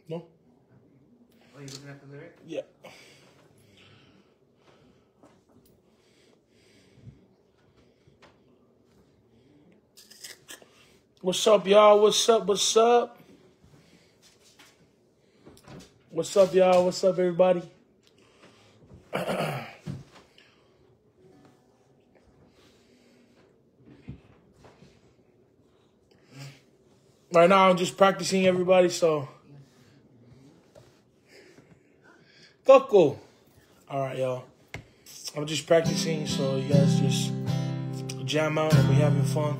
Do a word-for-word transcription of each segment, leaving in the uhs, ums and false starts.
No. Oh, you looking at the lyric? Yeah. What's up, y'all? What's up? What's up? What's up, y'all? What's up, everybody? Right now, I'm just practicing, everybody, so. Coco. All right, y'all. I'm just practicing, so you guys just jam out and we having fun.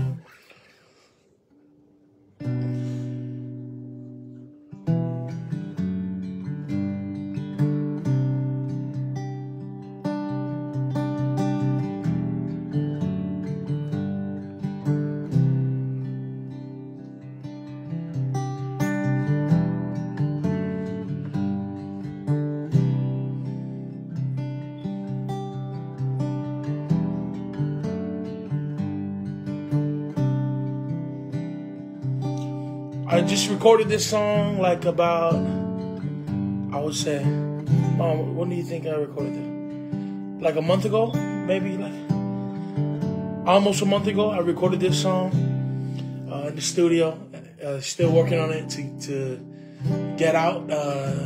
I just recorded this song like about, I would say, um, when do you think I recorded it? Like a month ago? Maybe like almost a month ago, I recorded this song uh, in the studio. Uh, still working on it to, to get out uh,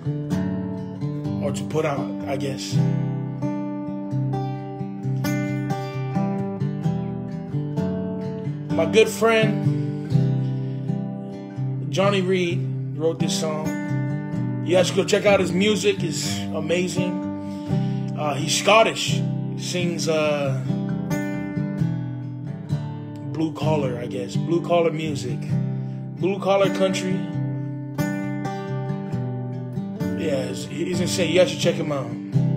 or to put out, I guess. My good friend Johnny Reed wrote this song. You guys go check out his music. It's amazing. Uh, he's Scottish. He sings uh, blue collar, I guess. Blue collar music. Blue collar country. Yeah, he's insane. You guys should check him out.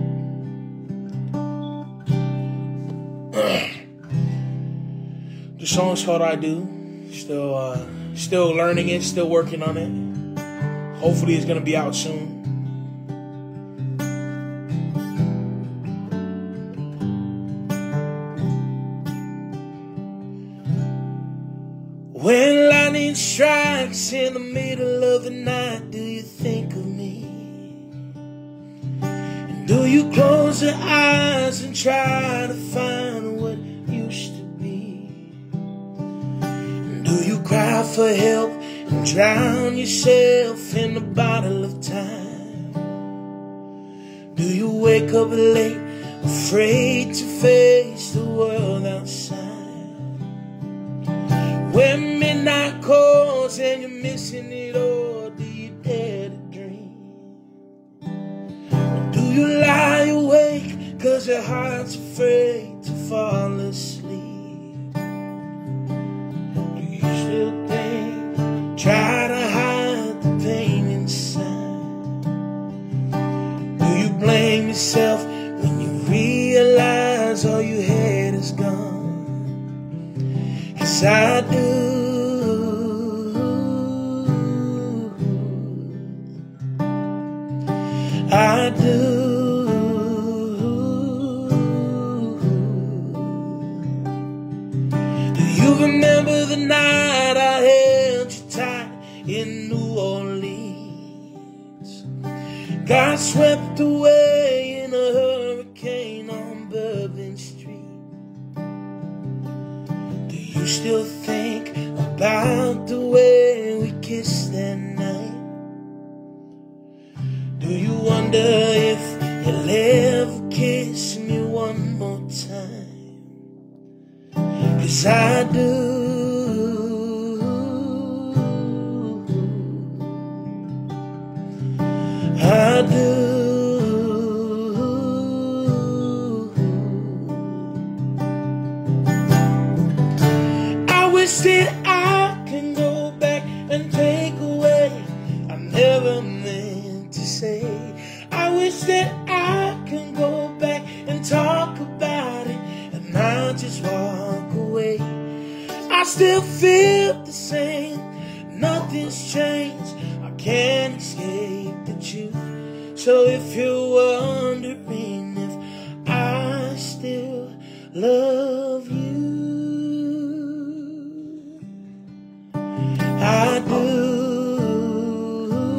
The song's called I Do. Still, uh, still learning it, still working on it. Hopefully it's gonna be out soon. When lightning strikes in the middle of the night, do you think of me? And do you close your eyes and try to find what used to be? And do you cry for help and drown yourself in a bottle of time? Do you wake up late, afraid to face the world outside? When midnight calls and you're missing it all, do you dare to dream? Or do you lie awake cause your heart's afraid to fall asleep? Do you still think, try to hide the pain inside? Do you blame yourself when you realize all you had is gone? Yes, I do. I do. Do you remember the night I held you tight in New Orleans? Got swept away in a hurricane on Bourbon Street. You still think about the way we kissed that night? Do you wonder if you'll ever kiss me one more time? Cause I do. I do. Wish that I can go back and take away I never meant to say. I wish that I can go back and talk about it and not just walk away. I still feel the same, nothing's changed. I can't escape the truth. So if you're wondering if I still love you, I do.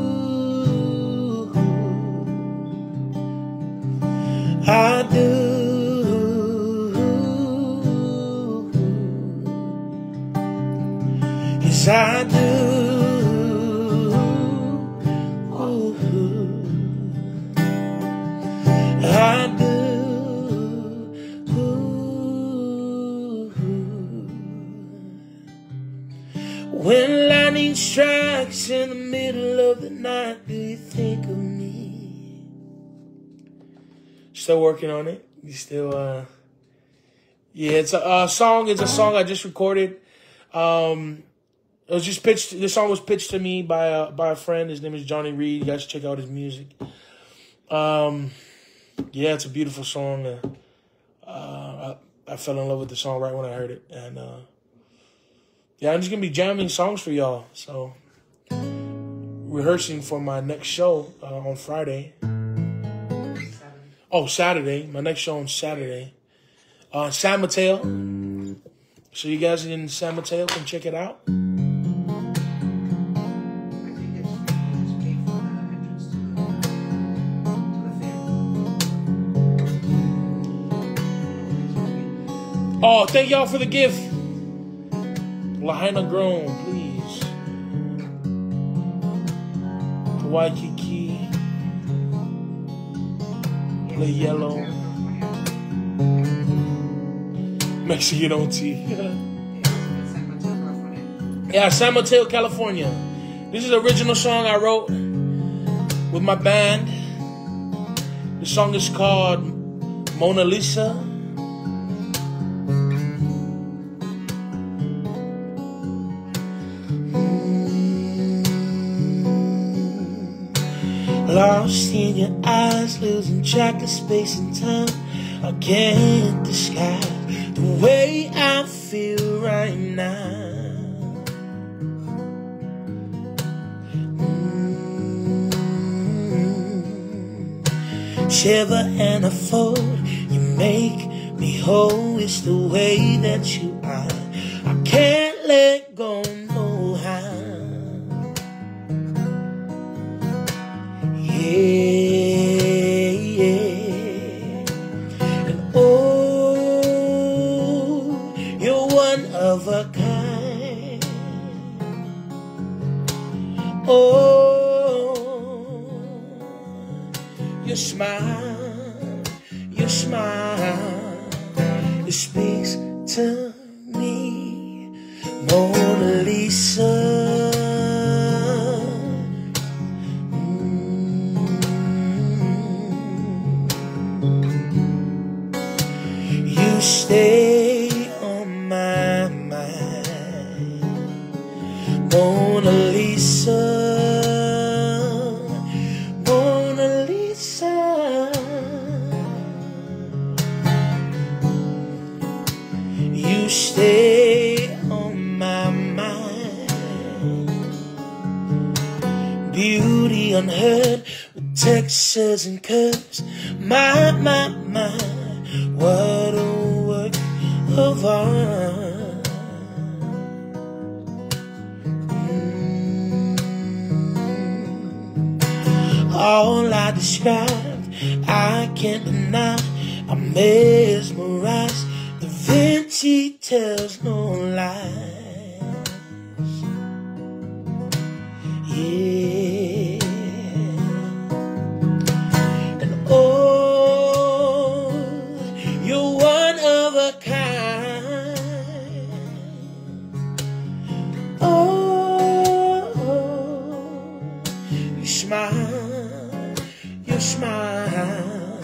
lightning strikes in the middle of the night, do you think of me? Still working on it. You still, uh, yeah, it's a, a song. It's a song I just recorded. Um, it was just pitched. The song was pitched to me by a, by a friend. His name is Johnny Reed. You guys should check out his music. Um, yeah, it's a beautiful song. Uh, uh, I, I fell in love with the song right when I heard it. And, uh, yeah, I'm just going to be jamming songs for y'all. So, rehearsing for my next show uh, on Friday. Saturday. Oh, Saturday. My next show on Saturday. Uh, San Mateo. So you guys in San Mateo can check it out. I think it's, it's paid for the entrance to the, to the theater. Oh, thank y'all for the gift. Lahaina Grown, please. Hawaii Kiki. The Yellow. Mexican O T. Yeah, San Mateo, California. This is the original song I wrote with my band. The song is called Mona Lisa. Lost in your eyes, losing track of space and time. I can't describe the way I feel right now. Mm-hmm. Shiver and I fold, you make me whole. It's the way that you are. I can't let go, no how. Yeah, yeah. And oh, you're one of a kind. Oh, your smile, your smile, it speaks to me, Mona Lisa. Stay on my mind, Mona Lisa, Mona Lisa. You stay on my mind. Beauty unheard with textures and curves. My, my, my, what a work of art. Mm. All I described, I can't deny. I'm mesmerized. Da Vinci tells no lies. Yeah. And oh, you're one of a kind. Oh, you smile, you smile.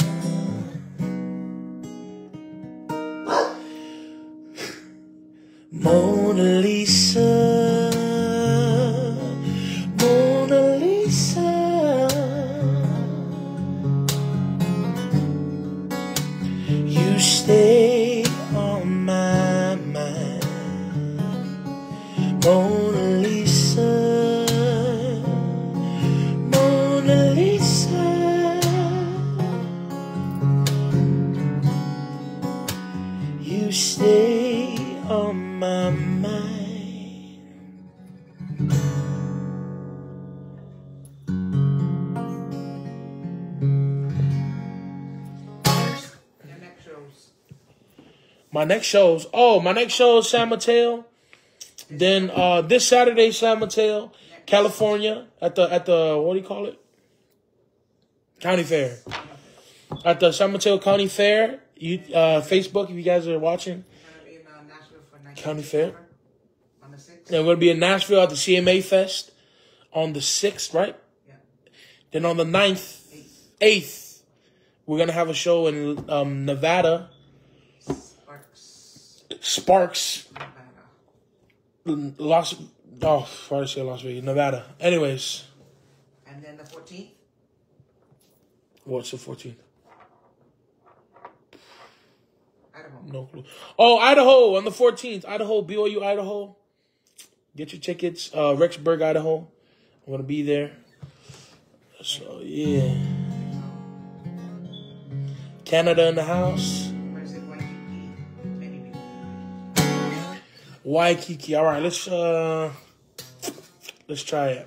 Mona Lisa, Mona Lisa. You stay on my mind, Mona Lisa, Mona Lisa. You stay on my mind. Your next shows. My next shows. Oh, my next show is San Mateo. Then uh, this Saturday, San Mateo, California, at the at the what do you call it? County Fair. At the San Mateo County Fair. You uh, Facebook if you guys are watching. You're gonna be in uh, Nashville for night County Fair. on the sixth. And we're going to be in Nashville at the C M A Fest on the sixth, right? Yeah. Then on the ninth, eighth, we're going to have a show in um, Nevada. Sparks. Sparks. Nevada. Las, oh, why did I say Las Vegas? Nevada. Anyways. And then the fourteenth? What's the fourteenth? Idaho. No clue. Oh, Idaho on the fourteenth. Idaho, B O U, Idaho. Get your tickets. Uh, Rexburg, Idaho. I'm going to be there. So, yeah. Canada in the house. Where's it? Waikiki? Maybe. Waikiki. All right, let's, uh, let's try it.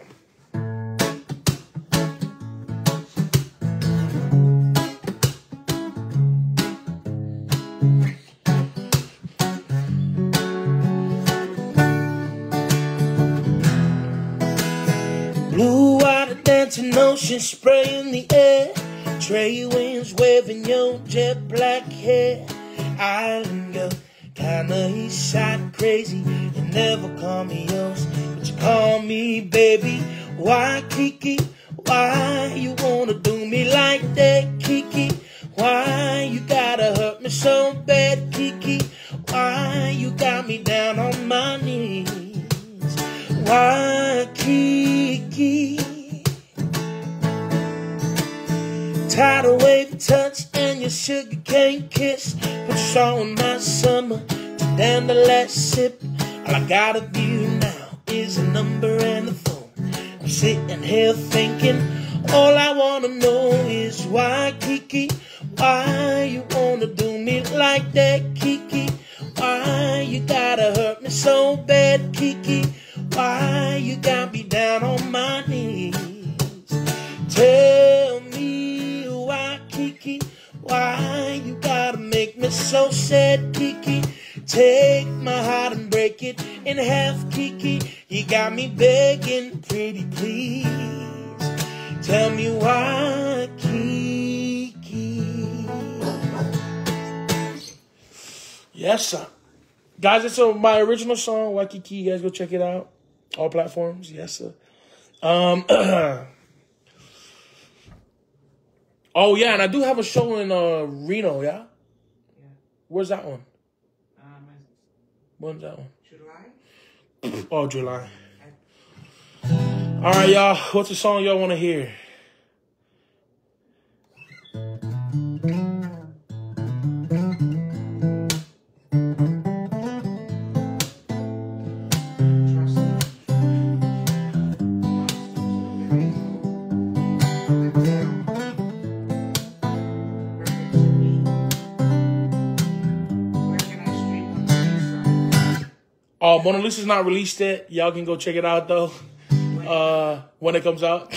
Blue water dancing, ocean spray in the air. Trade winds waving your jet black hair. Island girl, kinda east side crazy. You never call me yours, but you call me baby. Why, Kiki? Why you wanna do me like that, Kiki? Why you gotta hurt me so bad, Kiki? Why you got me down on my knees? Why, Kiki? Tired of waving touch and your sugar cane kiss. What's wrong with my summer? To down the last sip. All I gotta do now is a number and a phone. I'm sitting here thinking, all I wanna know is why, Kiki? Why you wanna do me like that, Kiki? Why you gotta hurt me so bad, Kiki? Why you got me down on my knees? Tell me why, Kiki? Why you gotta make me so sad, Kiki? Take my heart and break it in half, Kiki. You got me begging, pretty please. Tell me why, Kiki? Yes, sir. Guys, it's a, my original song, Waikiki. You guys go check it out. All platforms. Yes, sir. Um, oh, yeah, and I do have a show in uh, Reno, yeah? Yeah. Where's that one? Um, When's that one? July? Oh, July. All right, y'all. What's the song y'all want to hear? Oh, Mona Lisa's not released yet. Y'all can go check it out, though, uh, when it comes out.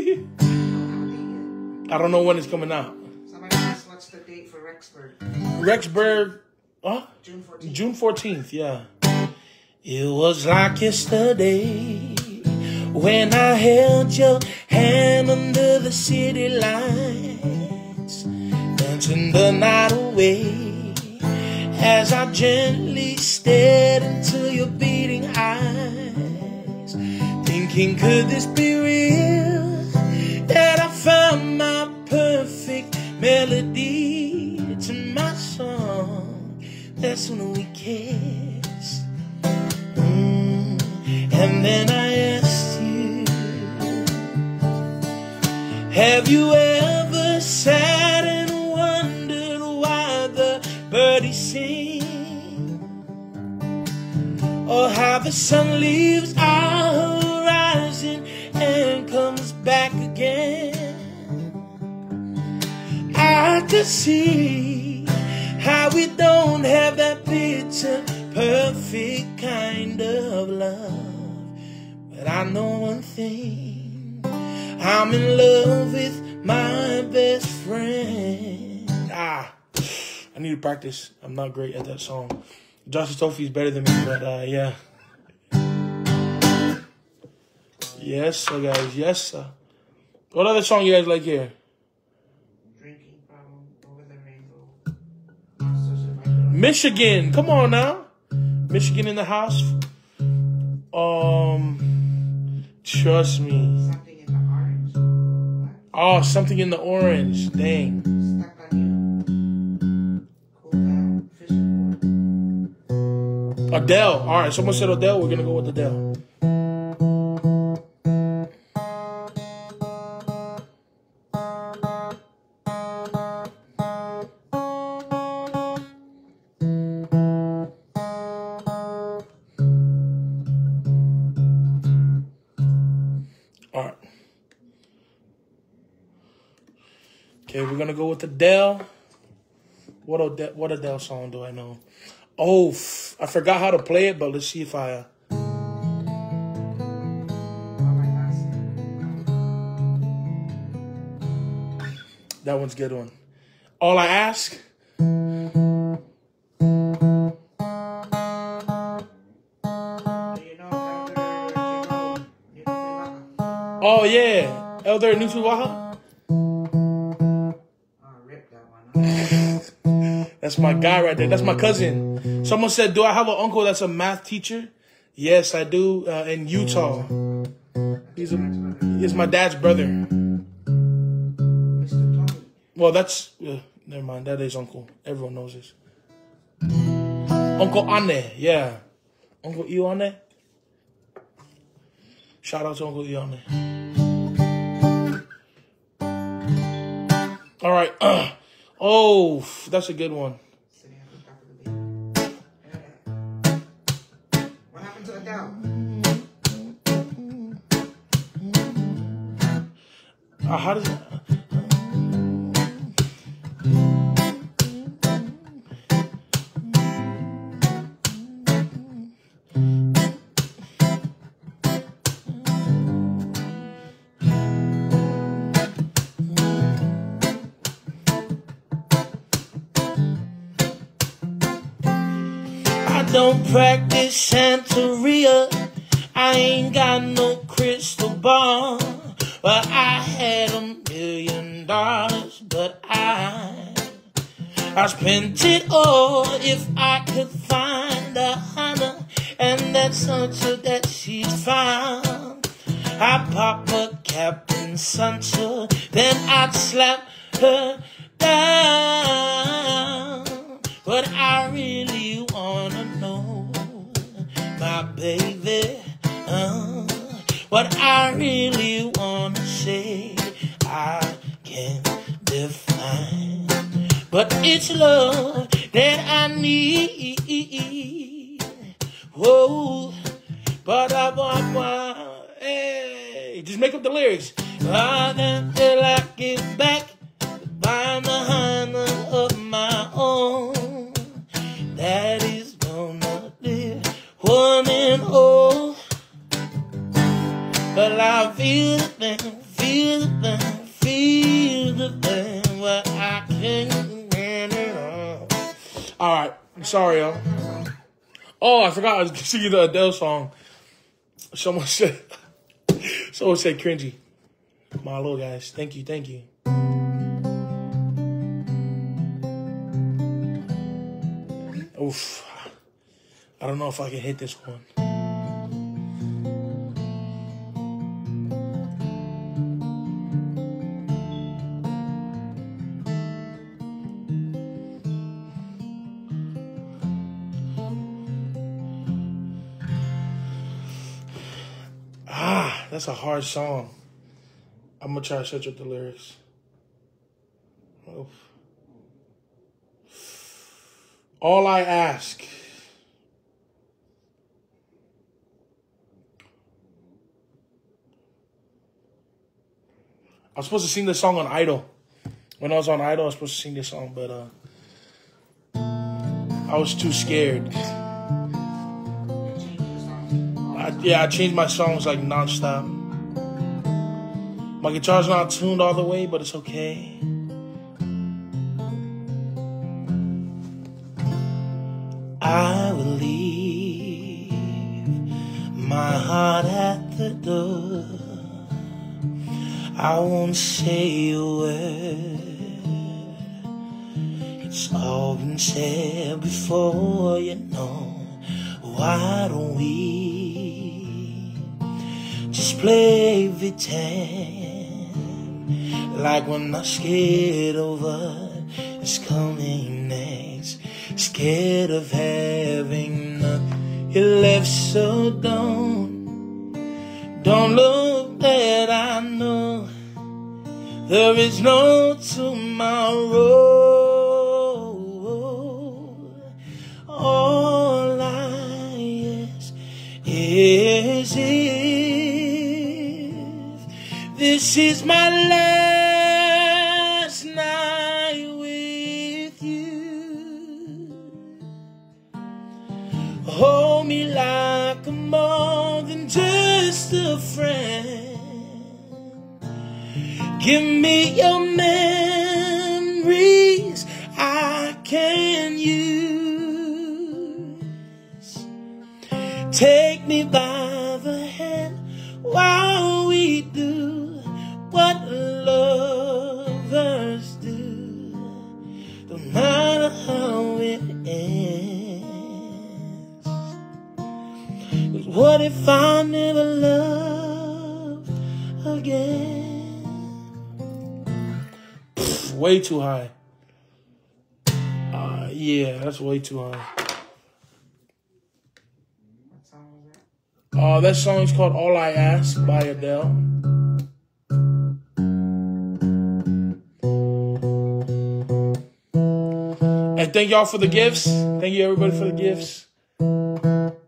I don't know when it's coming out. Somebody asked what's the date for Rexburg? Rexburg, huh? June fourteenth. June fourteenth, yeah. It was like yesterday when I held your hand under the city lights, dancing the night away. As I gently stared into your beating eyes, thinking, could this be real? That I found my perfect melody to my song. That's when we kissed. Mm. And then I asked you, have you ever sat and wondered why the birdies sing, or how the sun leaves our horizon and comes back again? I could see how we don't have that picture perfect kind of love, but I know one thing, I'm in love with my best friend. Ah, I need to practice. I'm not great at that song. Josh Tatofi is better than me, but uh, yeah. Yes, sir, guys. Yes, sir. What other song you guys like here? Drinking Problem, Over the Rainbow. Michigan. Come on now. Michigan in the house. Um, trust me. Something in the orange. What? Oh, something in the orange. Dang. Stuck on you. Cool down. Fishing board. Adele. All right, someone said Adele. We're gonna go with Adele. All right. Okay, we're gonna go with Adele. What Adele, what Adele song do I know? Oh, f- I forgot how to play it, but let's see if I. Uh... That one's a good one. All I Ask. Oh yeah, Elder Nutuwaha. That's my guy right there. That's my cousin. Someone said, do I have an uncle that's a math teacher? Yes, I do. Uh, in Utah. He's a, he's my dad's brother. Well, that's uh, never mind. That is uncle. Everyone knows this. Uncle Ane, yeah. Uncle Ione. Shout out to Uncle Ione. All right. Uh, oh, that's a good one. What happened to Adele? Uh, how does it? Don't practice Santeria. I ain't got no crystal ball. But I had a million dollars, but I I spent it all if I could find a Hannah and that Sancho that she's found. I pop a Captain Sancho, then I'd slap her down. But I really wanna know, my baby, uh, what I really wanna say, I can't define. But it's love that I need. Whoa, but I want one. Hey, just make up the lyrics. I until I get back by the hand of my own. That is gonna live one and all. But I feel the thing, feel the thing, feel the thing, but I can't get it all. All right, I'm sorry, y'all. Oh, I forgot I was singing the Adele song. Someone said, someone said cringy. My little guys, thank you, thank you. Oof. I don't know if I can hit this one. Ah, that's a hard song. I'm gonna try to search up the lyrics. Oof. All I Ask. I was supposed to sing this song on Idol. When I was on Idol, I was supposed to sing this song, but uh, I was too scared. I, yeah, I changed my songs like nonstop. My guitar's not tuned all the way, but it's okay. I will leave my heart at the door. I won't say a word. It's all been said before, you know. Why don't we play pretend, like we're not scared of what is coming next. Scared of having nothing you left, so don't, don't look that I know there is no tomorrow. All I ask is if this is my last night with you, hold me like I'm more than just a friend. Give me your memories I can use. Take me by the hand while we do what lovers do. Don't matter how it ends. 'Cause what if I never loved again? Pfft, way too high. Uh, yeah, that's way too high. Uh, that song is called All I Ask by Adele. And thank y'all for the gifts. Thank you everybody for the gifts. Great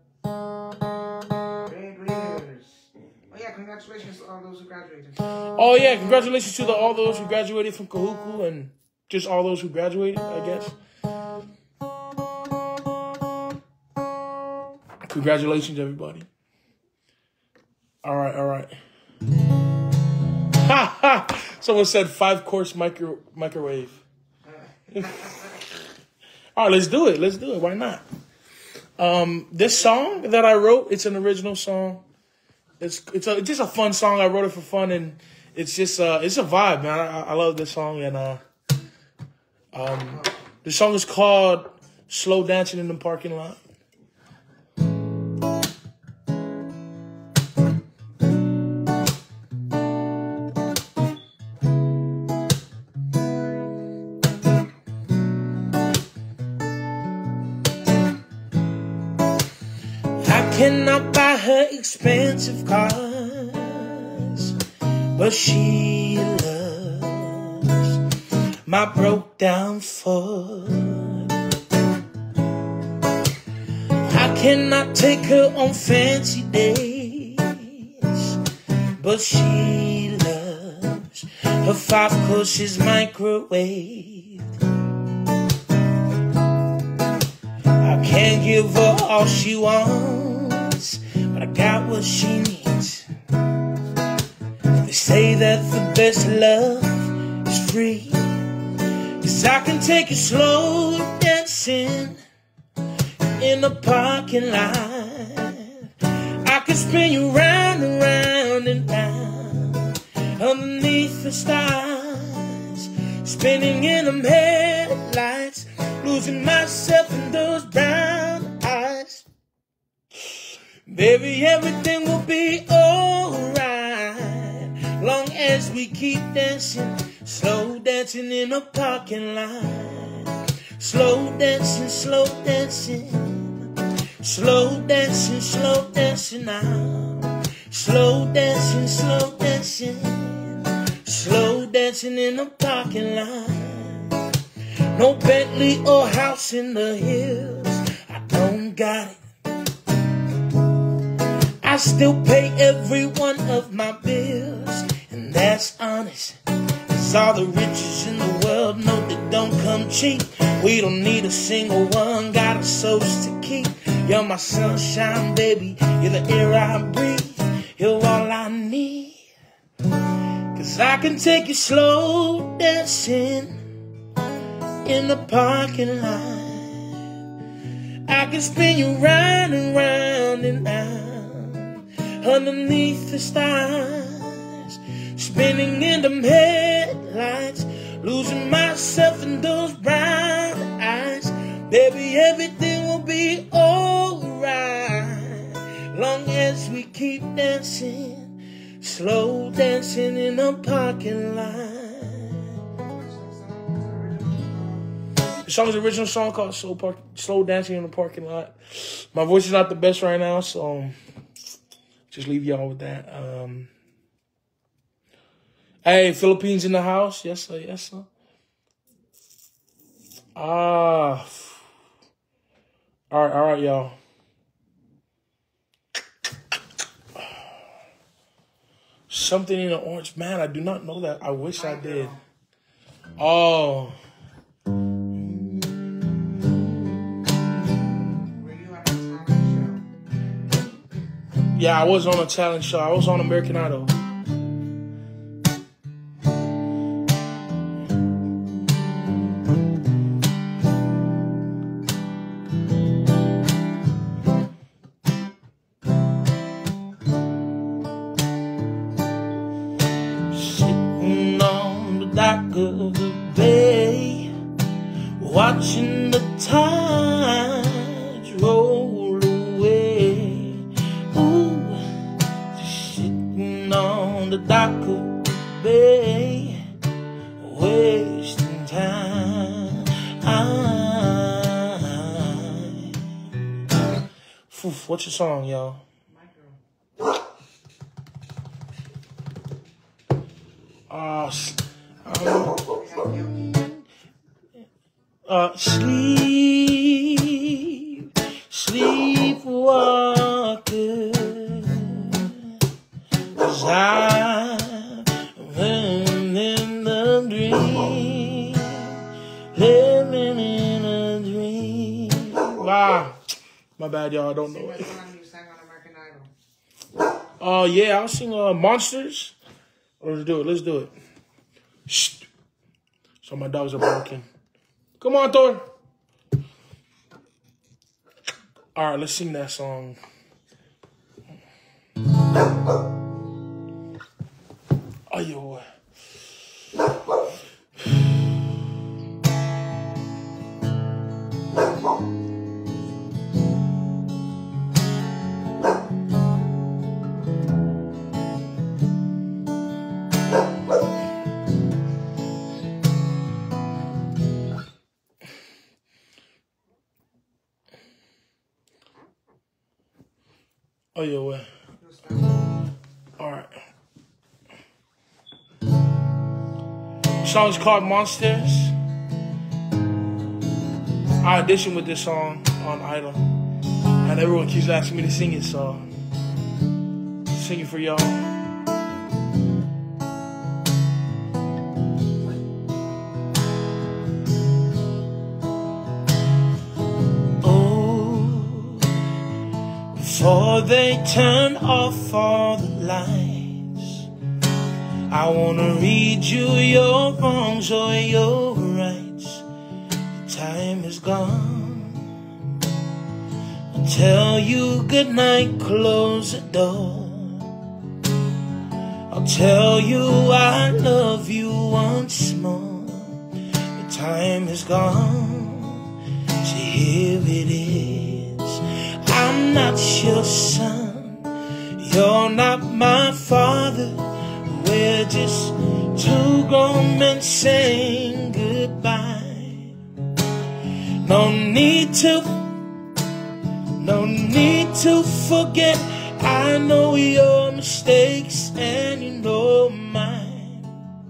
leaders. Oh yeah, congratulations to all those who graduated. Oh yeah, congratulations to the, all those who graduated from Kahuku and just all those who graduated, I guess. Congratulations, everybody. All right, all right. Ha ha! Someone said five course micro microwave. All right, let's do it. Let's do it. Why not? Um, this song that I wrote, it's an original song. It's it's, a, it's just a fun song. I wrote it for fun, and it's just uh, it's a vibe, man. I, I love this song, and uh, um, the song is called "Slow Dancing in the Parking Lot." Cannot buy her expensive cars, but she loves my broke down Ford. I cannot take her on fancy days, but she loves her five courses microwave. I can't give her all she wants, but I got what she needs. They say that the best love is free, 'cause I can take you slow dancing in the parking lot. I can spin you round and round and round underneath the stars, spinning in them headlights, losing myself in those brown eyes. Baby, everything will be alright, long as we keep dancing, slow dancing in a parking lot. Slow dancing, slow dancing, slow dancing, slow dancing now. Slow dancing, slow dancing, slow dancing in a parking lot. No Bentley or house in the hills, I don't got it. I still pay every one of my bills, and that's honest. 'Cause all the riches in the world know they don't come cheap. We don't need a single one, got a source to keep. You're my sunshine, baby, you're the air I breathe. You're all I need, 'cause I can take you slow dancing in the parking lot. I can spin you round and round and round underneath the stars, spinning in them headlights, losing myself in those brown eyes. Baby, everything will be alright, long as we keep dancing, slow dancing in a parking lot. The song's original song called Slow, Park, Slow Dancing in the Parking Lot. My voice is not the best right now, so just leave y'all with that. Um, hey, Philippines in the house. Yes, sir. Yes, sir. Ah. All right, all right, y'all. Something in the orange. Man, I do not know that. I wish I did. Oh. Were you on a talent show? Yeah, I was on a talent show. I was on American Idol. Watching the tides roll away. Ooh, just sitting on the dock of the bay, wasting time. Oof, what's your song, y'all? My girl. Uh, um, Uh, sleep, sleepwalker, 'cause I've been in the dream, living in a dream. Wow, my bad, y'all. I don't know it. Sing that song you sang on American Idol. Oh uh, yeah, I'll sing uh, Monsters. Let's do it. Let's do it. Shh. So my dogs are barking. Come on, Thor. All right, let's sing that song. Oh, yo. Oh, yeah, well. All right. The song's called Monsters. I auditioned with this song on Idol, and everyone keeps asking me to sing it, so I'm singing for y'all. Before they turn off all the lights, I wanna read you your wrongs or your rights. The time is gone. I'll tell you goodnight, close the door. I'll tell you I love you once more. The time is gone, so here it is. I'm not your son, you're not my father. We're just two grown men saying goodbye. No need to, no need to forget. I know your mistakes and you know mine.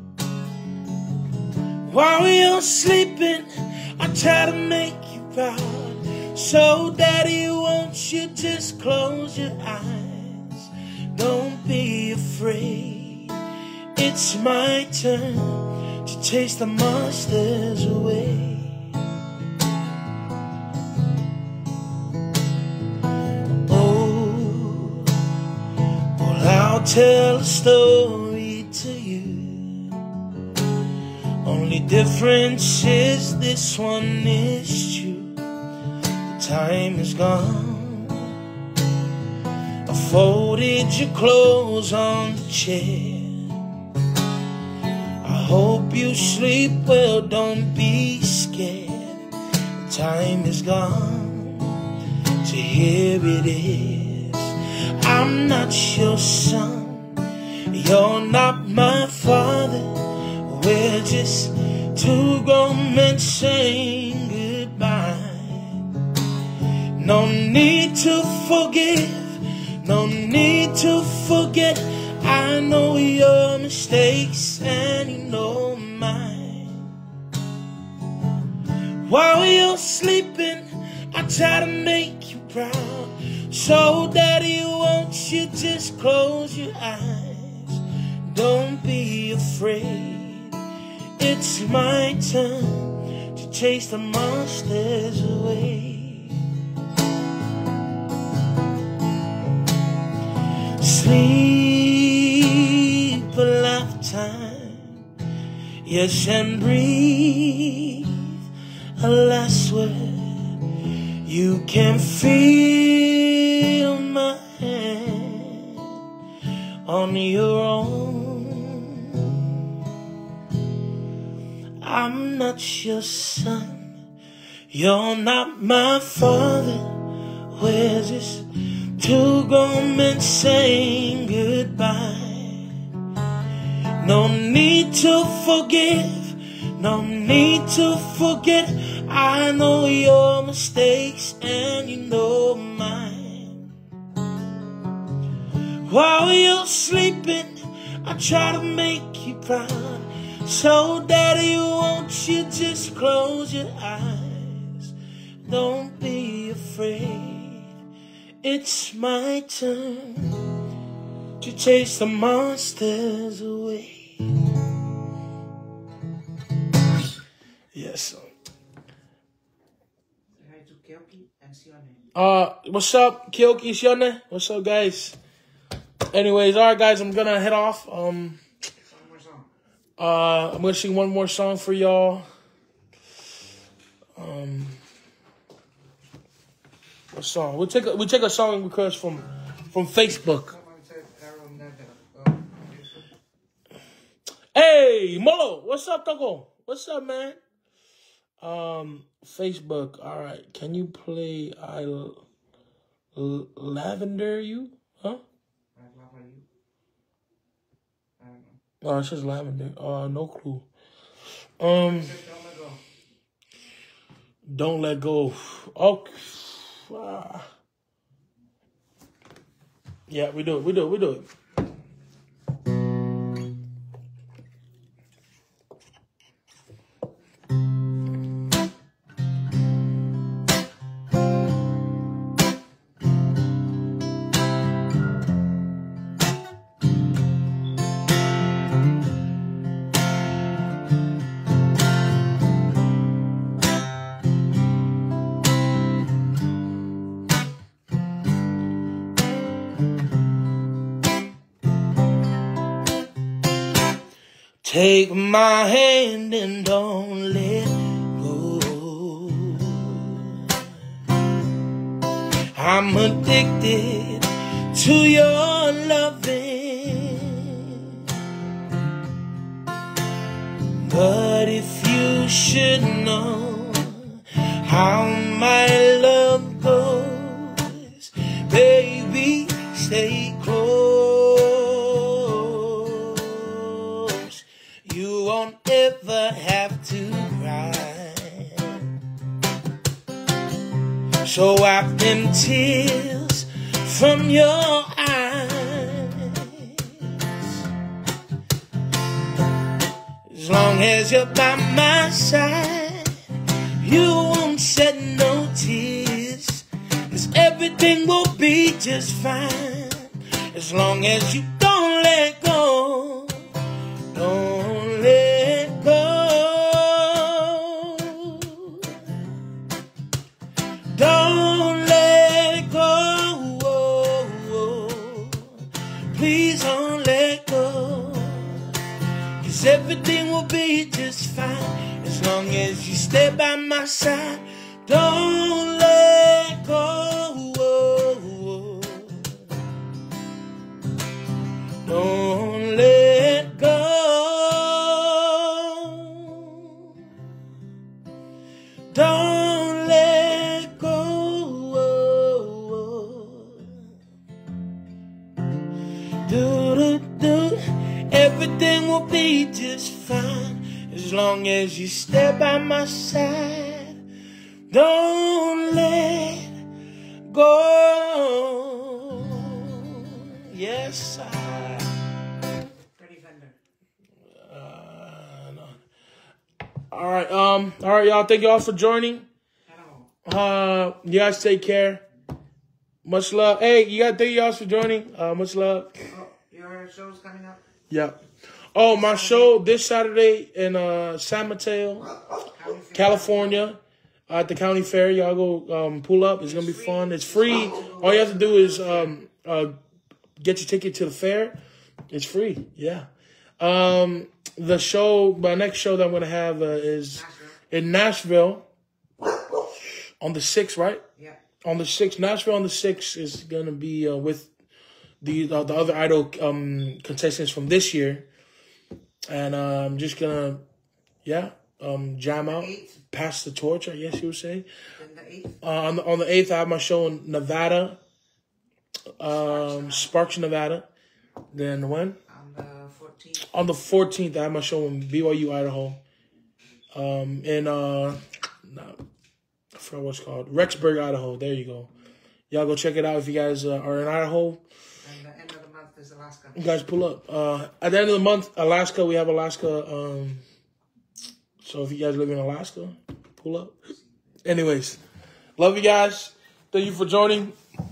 While you're sleeping, I try to make you proud. So daddy, won't you just close your eyes? Don't be afraid, it's my turn to chase the monsters away. Oh, well, I'll tell a story to you. Only difference is this one is true. Time is gone. I folded your clothes on the chair. I hope you sleep well, don't be scared. Time is gone, so here it is. I'm not your son, You're not my father. We're just two grown men saying goodbye. No need to forgive, no need to forget. I know your mistakes and you know mine. While you're sleeping, I try to make you proud. So daddy wants you just close your eyes. Don't be afraid, it's my turn to chase the monsters away. Sleep a lifetime, yes, and breathe a last word. You can feel my hand on your own. I'm not your son, you're not my father. We're just two grown men saying goodbye. No need to forgive, no need to forget. I know your mistakes and you know mine. While you're sleeping, I try to make you proud. So daddy wants you just close your eyes. Don't be afraid, it's my turn to chase the monsters away. Yes, sir. Say hi to Kiki and Sione. Uh, what's up, Kyoki, Sione? What's up, guys? Anyways, all right, guys, I'm gonna head off. Um, One more song. uh, I'm gonna sing one more song for y'all. Um, what song? We'll take a, we take a song request from from Facebook. Someone said Aaron Neville. Oh, Hey, Molo, what's up, Togo? What's up, man? Um, Facebook. All right, can you play I L- Lavender You? Huh? I love you. I don't know. Oh, it's just Lavender. Uh, no clue. Um, Said don't let go. Don't Let Go. Okay. Ah. Yeah, we do it. We do it. We do it. Take my hand and don't let go. I'm addicted to your loving. But if you should know how my love goes, baby, stay close. You won't ever have to cry. So wipe them tears from your eyes. As long as you're by my side, you won't shed no tears, 'cause everything will be just fine. As long as you don't let go, don't let go. Don't let go. Please don't let go. 'Cause everything will be just fine. As long as you stay by my side. Don't let go. Don't let go. Don't let go. Do do do everything will be just fine as long as you stay by my side. Don't let go. Yes, I. Freddie Fender. Uh, no. All right, um, all right, y'all. Thank y'all for joining. Uh, you guys take care. Much love. Hey, you got thank y'all for joining. Uh, much love. Oh, your show's coming up? Yeah. Oh, my show this Saturday in uh, San Mateo, California, at the county fair. Y'all go um, pull up. It's gonna be fun. It's free. All you have to do is um, uh, get your ticket to the fair. It's free. Yeah. Um, the show, my next show that I'm gonna have uh, is in Nashville on the sixth, right? Yeah. On the sixth, Nashville on the sixth is gonna be uh, with the uh, the other Idol um, contestants from this year, and uh, I'm just gonna, yeah, um, jam out, pass the torch, I guess you would say. Then the eighth. Uh, on the on the eighth, I have my show in Nevada, um, Sparks, Nevada. Then when? On the fourteenth. On the fourteenth, I have my show in B Y U, Idaho. Um, in uh, no, I forgot what it's called, Rexburg, Idaho. There you go. Y'all go check it out if you guys uh, are in Idaho. And the end of the month is Alaska. You guys pull up. Uh, at the end of the month, Alaska, we have Alaska. Um, so if you guys live in Alaska, pull up. Anyways, love you guys. Thank you for joining.